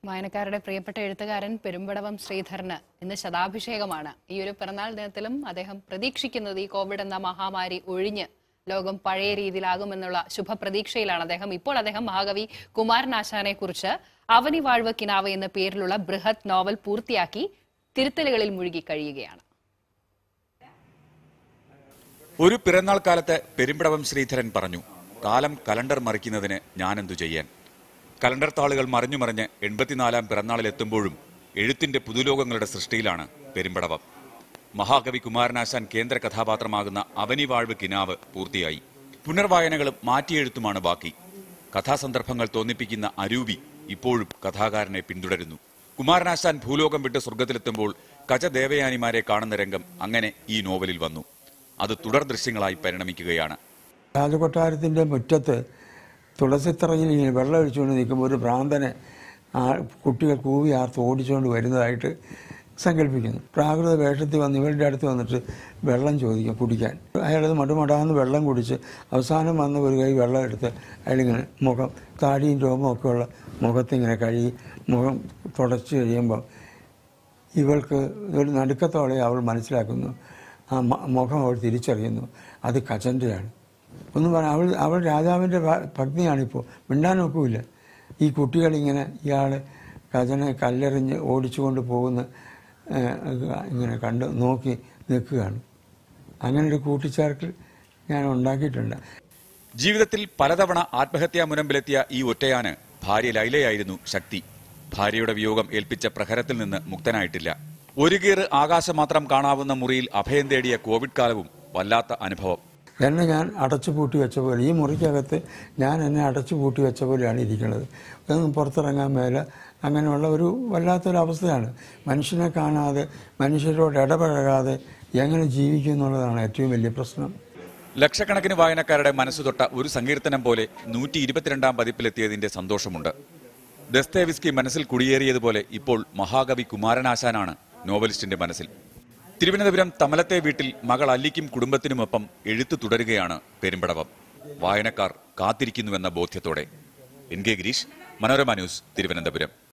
വായനക്കാരുടെ പ്രിയപ്പെട്ട എഴുത്തുകാരൻ പെരുമ്പടവം ശ്രീധരന് ഇന്ന് ശതാഭിഷേകമാണ്. ഈ ഒരു പിറന്നാൾ ദിനത്തിലും അദ്ദേഹം പ്രതീക്ഷിക്കുന്നത് ഈ കോവിഡ് എന്ന മഹാമാരി ഒഴിഞ്ഞ് ലോകം പഴയ രീതിയിലാകുമെന്നുള്ള ശുഭപ്രതീക്ഷയിലാണ് അദ്ദേഹം. ഇപ്പോൾ അദ്ദേഹം മഹാകവി കുമാരനാശാനെ കുറിച്ച് അവനി വാഴ്വ് കിനാവ് എന്ന പേരിലുള്ള ബൃഹത് നോവൽ പൂർത്തിയാക്കി തിരുത്തലുകളിൽ മുഴുകി കഴിയുകയാണ്. ഒരു പിറന്നാൾ കാലത്ത് പെരുമ്പടവം ശ്രീധരൻ പറഞ്ഞു, കാലം കലണ്ടർ മറിക്കുന്നതിന് ഞാനെന്തു ചെയ്യാൻ. കലണ്ടർ താളുകൾ മറിഞ്ഞു 84-ാം പിറന്നാളിലെത്തുമ്പോഴും എഴുത്തിന്റെ പുതുലോകങ്ങളുടെ സൃഷ്ടിയിലാണ് പെരുമ്പടവം. മഹാകവി കുമാരനാശാൻ കേന്ദ്ര കഥാപാത്രമാകുന്ന അവനി വാഴ്വ് കിനാവ് പൂർത്തിയായി. പുനർവായനകളും മാറ്റിയെഴുത്തുമാണ് ബാക്കി. കഥാസന്ദർഭങ്ങൾ തോന്നിപ്പിക്കുന്ന അരൂപി ഇപ്പോഴും കഥാകാരനെ പിന്തുടരുന്നു. കുമാരനാശാൻ ഭൂലോകം വിട്ട് സ്വർഗത്തിലെത്തുമ്പോൾ കചദേവയാനിമാരെ കാണുന്ന രംഗം അങ്ങനെ ഈ നോവലിൽ വന്നു. അത് തുടർ ദൃശ്യങ്ങളായി പരിണമിക്കുകയാണ്. രാജകൊട്ടാരത്തിന്റെ മുറ്റത്ത് തുളസിത്തറയിൽ ഇങ്ങനെ വെള്ളം ഒഴിച്ചുകൊണ്ട് നിൽക്കുമ്പോൾ ഒരു ഭ്രാന്തനെ കുട്ടികൾ കൂവി ആർത്ത് ഓടിച്ചുകൊണ്ട് വരുന്നതായിട്ട് സങ്കല്പിക്കുന്നു. പ്രാകൃത വേഷത്തിൽ വന്ന് ഇവരുടെ അടുത്ത് വന്നിട്ട് വെള്ളം ചോദിക്കും കുടിക്കാൻ. അയാളത് മടുമടാന്ന് വെള്ളം കുടിച്ച് അവസാനം വന്ന ഒരു കൈ വെള്ളം എടുത്ത് അയാളിങ്ങനെ മുഖം താടിയും രോമമൊക്കെ ഉള്ള മുഖത്തിങ്ങനെ കഴുകി മുഖം തുടച്ച് കഴിയുമ്പം ഇവൾക്ക് ഒരു നടുക്കത്തോടെ അവൾ മനസ്സിലാക്കുന്നു. ആ മുഖം അവൾ തിരിച്ചറിയുന്നു, അത് കചൻ്റെയാണ്. ഒന്നും പറയാം, അവൾ രാജാവിൻ്റെ ഭക്തിയാണിപ്പോൾ, മിണ്ടാനൊക്കുമില്ല. ഈ കുട്ടികളിങ്ങനെ ഇയാളെ കചനെ കല്ലെറിഞ്ഞ് ഓടിച്ചുകൊണ്ട് പോകുന്ന ഇങ്ങനെ കണ്ട് നോക്കി നിൽക്കുകയാണ്. അങ്ങനെ ഒരു കൂട്ടിച്ചേർക്കൽ ഞാൻ ഉണ്ടാക്കിയിട്ടുണ്ട്. ജീവിതത്തിൽ പലതവണ ആത്മഹത്യാ മുനമ്പിലെത്തിയ ഈ ഒറ്റയാന് ഭാര്യ ലൈലയായിരുന്നു ശക്തി. ഭാര്യയുടെ വിയോഗം ഏൽപ്പിച്ച പ്രഹരത്തിൽ നിന്ന് മുക്തനായിട്ടില്ല. ഒരു കീറ് ആകാശം മാത്രം കാണാവുന്ന മുറിയിൽ അഭയം തേടിയ കോവിഡ് കാലവും വല്ലാത്ത അനുഭവം. എന്നെ ഞാൻ അടച്ചു പൂട്ടി വെച്ച പോലെ, ഈ മുറിക്കകത്ത് ഞാൻ എന്നെ അടച്ചു പൂട്ടി വെച്ച പോലെയാണ് ഇരിക്കുന്നത്. ഒന്നും പുറത്തിറങ്ങാൻ മേല, അങ്ങനെയുള്ള ഒരു വല്ലാത്തൊരവസ്ഥയാണ്. മനുഷ്യനെ കാണാതെ, മനുഷ്യരോട് ഇടപഴകാതെ എങ്ങനെ ജീവിക്കും എന്നുള്ളതാണ് ഏറ്റവും വലിയ പ്രശ്നം. ലക്ഷക്കണക്കിന് വായനക്കാരുടെ മനസ്സുതൊട്ട ഒരു സങ്കീർത്തനം പോലെ 122-ാം പതിപ്പിലെത്തിയതിന്റെ സന്തോഷമുണ്ട്. ദസ്തേവിസ്കി മനസ്സിൽ കുടിയേറിയതുപോലെ ഇപ്പോൾ മഹാകവി കുമാരനാശാനാണ് നോവലിസ്റ്റിന്റെ മനസ്സിൽ. തിരുവനന്തപുരം തമലത്തെ വീട്ടിൽ മകൾ അല്ലിക്കും കുടുംബത്തിനുമൊപ്പം എഴുത്തു തുടരുകയാണ് പെരുമ്പടവം. വായനക്കാർ കാത്തിരിക്കുന്നുവെന്ന ബോധ്യത്തോടെ. N K Girish, Manorama news, Thiruvananthapuram.